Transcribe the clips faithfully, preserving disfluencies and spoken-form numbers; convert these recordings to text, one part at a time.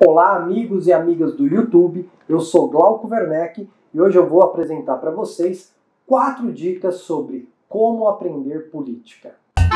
Olá, amigos e amigas do YouTube, eu sou Glauco Werneck e hoje eu vou apresentar para vocês quatro dicas sobre como aprender política.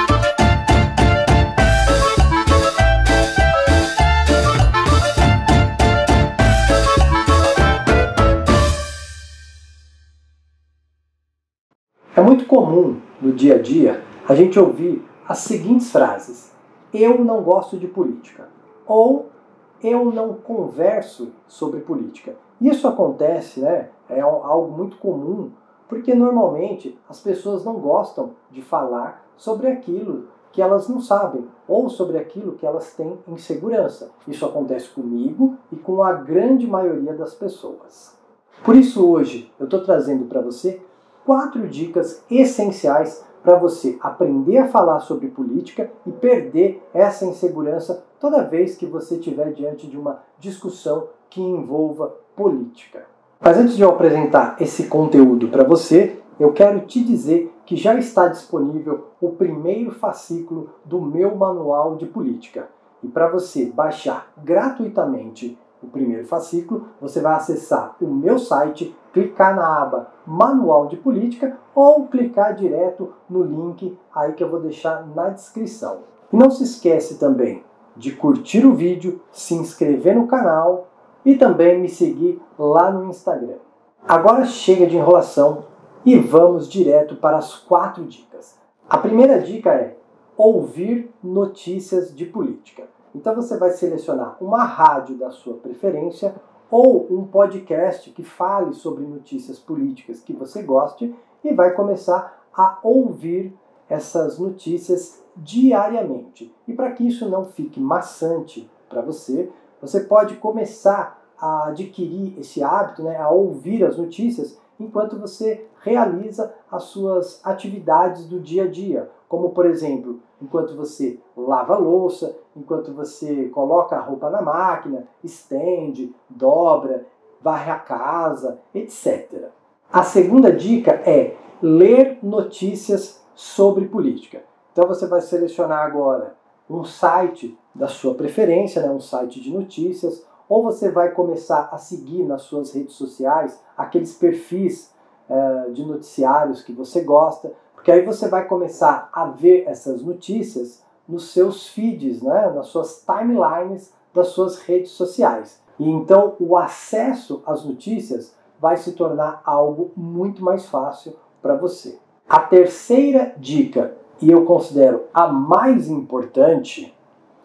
É muito comum no dia a dia a gente ouvir as seguintes frases: eu não gosto de política, ou eu não converso sobre política. Isso acontece, né, é algo muito comum, porque normalmente as pessoas não gostam de falar sobre aquilo que elas não sabem, ou sobre aquilo que elas têm insegurança. Isso acontece comigo e com a grande maioria das pessoas. Por isso hoje eu estou trazendo para você quatro dicas essenciais para você aprender a falar sobre política e perder essa insegurança toda vez que você estiver diante de uma discussão que envolva política. Mas antes de eu apresentar esse conteúdo para você, eu quero te dizer que já está disponível o primeiro fascículo do meu manual de política. E para você baixar gratuitamente o primeiro fascículo, você vai acessar o meu site, clicar na aba Manual de Política ou clicar direto no link aí que eu vou deixar na descrição. E não se esquece também de curtir o vídeo, se inscrever no canal e também me seguir lá no Instagram. Agora chega de enrolação e vamos direto para as quatro dicas. A primeira dica é ouvir notícias de política. Então você vai selecionar uma rádio da sua preferência ou um podcast que fale sobre notícias políticas que você goste e vai começar a ouvir essas notícias diariamente. E para que isso não fique maçante para você, você pode começar a adquirir esse hábito, né, a ouvir as notícias enquanto você realiza as suas atividades do dia a dia, como por exemplo, enquanto você lava a louça, enquanto você coloca a roupa na máquina, estende, dobra, varre a casa, etcétera. A segunda dica é ler notícias sobre política. Então você vai selecionar agora um site da sua preferência, né, um site de notícias, ou você vai começar a seguir nas suas redes sociais aqueles perfis uh, de noticiários que você gosta, porque aí você vai começar a ver essas notícias nos seus feeds, né, nas suas timelines das suas redes sociais. E então o acesso às notícias vai se tornar algo muito mais fácil para você. A terceira dica, e eu considero a mais importante,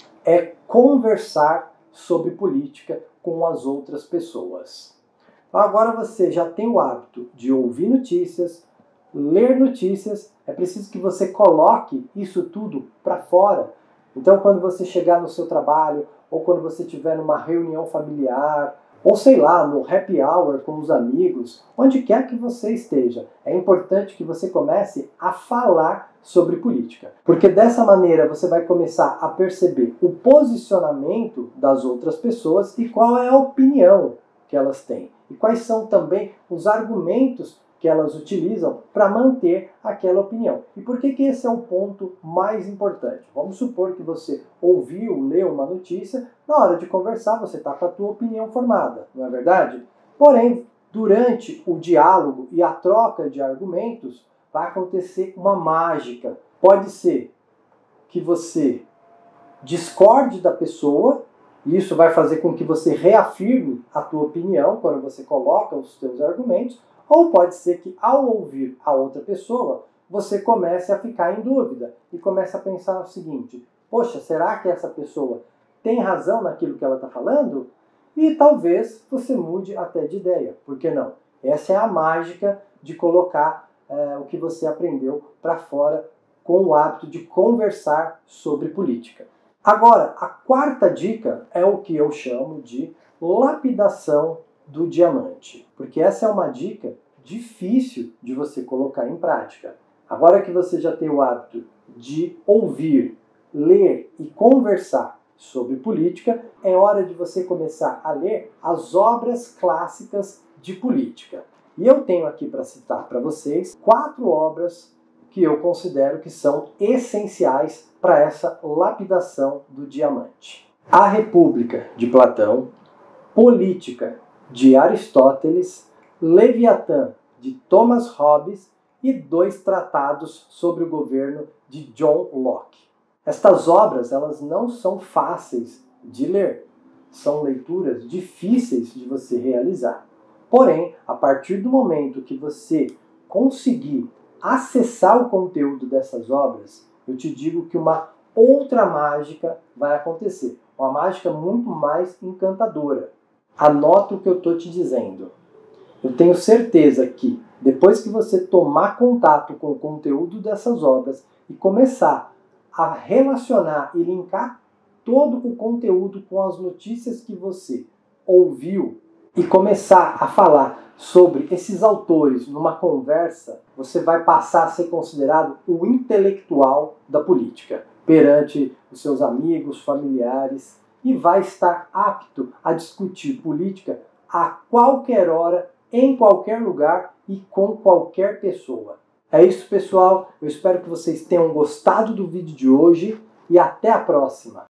é conversar sobre política com as outras pessoas. Agora você já tem o hábito de ouvir notícias, ler notícias, é preciso que você coloque isso tudo para fora. Então quando você chegar no seu trabalho, ou quando você estiver numa reunião familiar, ou sei lá, no happy hour com os amigos, onde quer que você esteja, é importante que você comece a falar sobre política. Porque dessa maneira você vai começar a perceber o posicionamento das outras pessoas e qual é a opinião que elas têm. E quais são também os argumentos que elas utilizam para manter aquela opinião. E por que que esse é o ponto mais importante? Vamos supor que você ouviu, leu uma notícia, na hora de conversar você está com a tua opinião formada, não é verdade? Porém, durante o diálogo e a troca de argumentos, vai acontecer uma mágica. Pode ser que você discorde da pessoa, e isso vai fazer com que você reafirme a tua opinião quando você coloca os seus argumentos, ou pode ser que, ao ouvir a outra pessoa, você comece a ficar em dúvida e comece a pensar o seguinte: poxa, será que essa pessoa tem razão naquilo que ela está falando? E talvez você mude até de ideia. Por que não? Essa é a mágica de colocar é, o que você aprendeu para fora com o hábito de conversar sobre política. Agora, a quarta dica é o que eu chamo de lapidação do diamante, porque essa é uma dica difícil de você colocar em prática. Agora que você já tem o hábito de ouvir, ler e conversar sobre política, é hora de você começar a ler as obras clássicas de política. E eu tenho aqui para citar para vocês quatro obras que eu considero que são essenciais para essa lapidação do diamante. A República, de Platão, Política, de Aristóteles, Leviatã, de Thomas Hobbes e dois tratados sobre o governo de John Locke. Estas obras, elas não são fáceis de ler, são leituras difíceis de você realizar. Porém, a partir do momento que você conseguir acessar o conteúdo dessas obras, eu te digo que uma outra mágica vai acontecer. Uma mágica muito mais encantadora. Anota o que eu estou te dizendo. Eu tenho certeza que, depois que você tomar contato com o conteúdo dessas obras e começar a relacionar e linkar todo o conteúdo com as notícias que você ouviu e começar a falar sobre esses autores numa conversa, você vai passar a ser considerado o intelectual da política perante os seus amigos, familiares, e vai estar apto a discutir política a qualquer hora, em qualquer lugar e com qualquer pessoa. É isso, pessoal. Eu espero que vocês tenham gostado do vídeo de hoje e até a próxima.